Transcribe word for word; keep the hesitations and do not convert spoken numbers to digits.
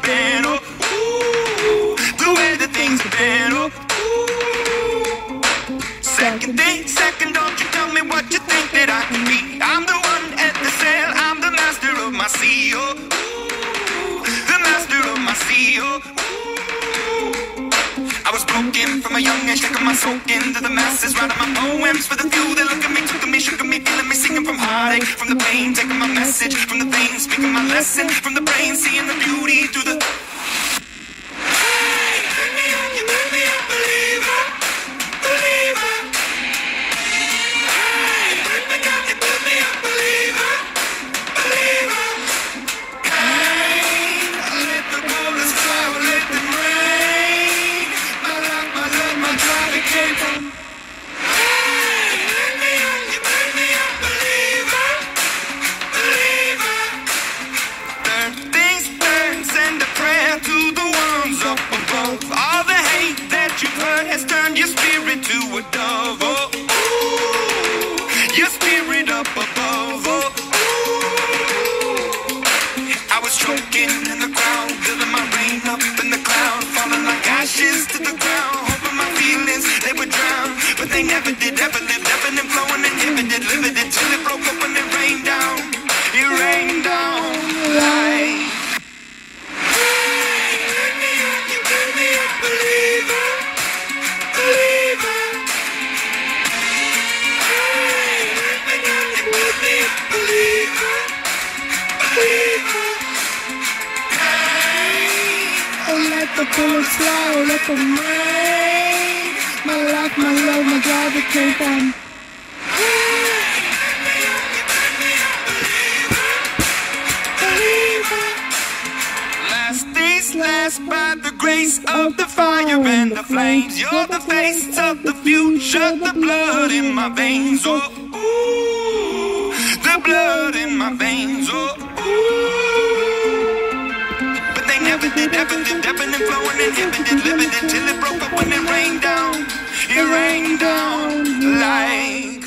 been. Oh, ooh, the way that things have been. Oh, ooh. Second thing, second, don't you tell me what you think that I can be. I'm the one at the sail, I'm the master of my sea. Oh, ooh, the master of my sea. Oh, I was broken from a young age, taking my soul into the masses, writing my poems for the few that look at me, took at me, shook at me, feeling me, singing from heartache, from the pain, taking my message from the veins, speaking my lesson from the brain, seeing the beauty through the. Hey, pick me up, you pick me up, believer, believer. Hey, pick me up, you pick me up, believer, believer. Hey, I let the bullets fly, I let them rain. My love, my love, my drive, it came from. Hey, pick me up, you pick me up, believer, believer. Third things first, send a prayer to the ones up above. All the hate that you've heard has turned your spirit to a dove. Oh, ooh, your spirit up above. Oh, ooh. I was choking in the crowd, building my rain up in the cloud, falling like ashes to the ground, hoping my feelings they would drown, but they never did. Ever lived, ebbing and flowing, inhibited, limited, till it broke up and it rained down. It rained down like. Hey, pick me up, you pick me up, believer, believer. Hey, pick me up, you pick me up, believer, believer. Oh, let the bullets fly, oh, let them rain. My life, my love, my drive, it came from. Last days last by the grace of the fire and the flames. You're the face of the future, the blood in my veins. Oh, ooh, the blood in my veins. Oh, ooh. But they never did, ever did, ebbing and flowing, inhibited, limited, till it broke up when it rained down. It rained down like.